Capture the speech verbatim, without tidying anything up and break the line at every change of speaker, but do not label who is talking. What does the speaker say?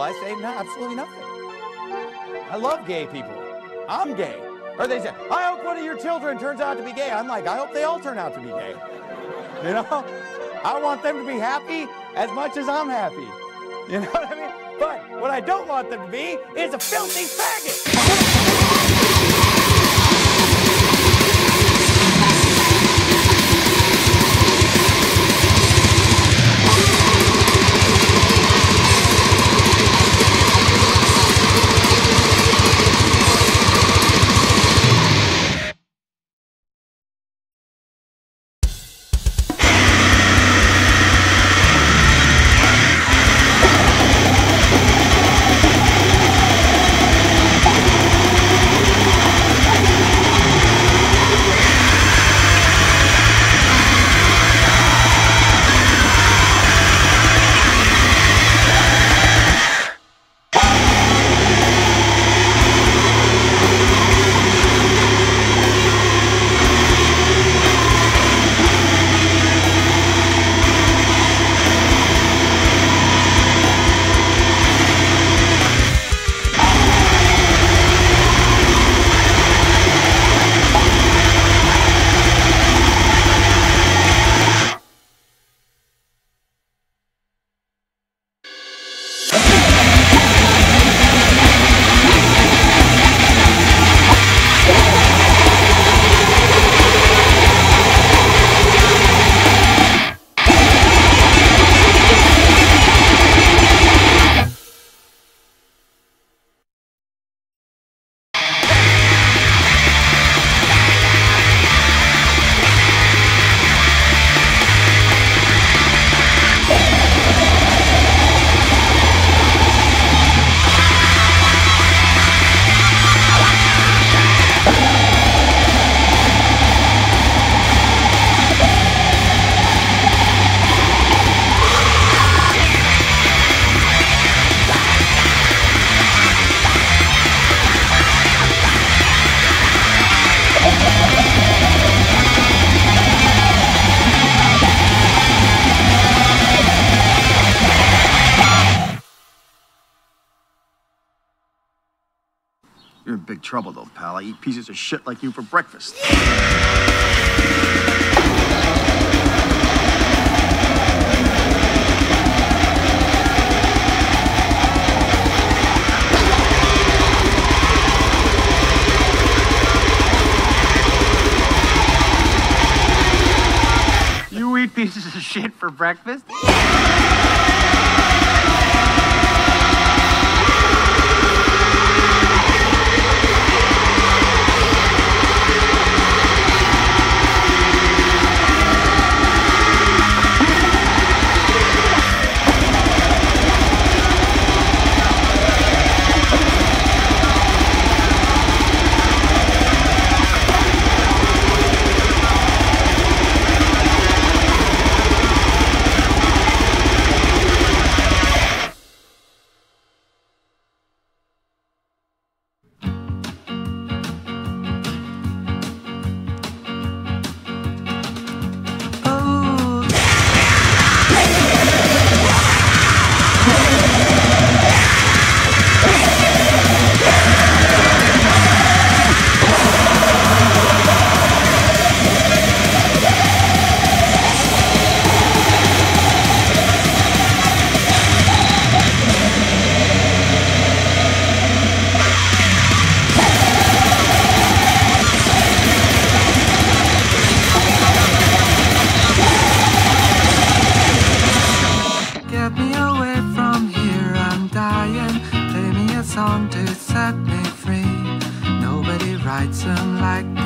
I say no, absolutely nothing. I love gay people. I'm gay. Or they say, I hope one of your children turns out to be gay. I'm like, I hope they all turn out to be gay. You know? I want them to be happy as much as I'm happy. You know what I mean? But what I don't want them to be is a filthy faggot.
You're in big trouble, though, pal. I eat pieces of shit like you for breakfast.
You eat pieces of shit for breakfast?
To set me free. Nobody writes them like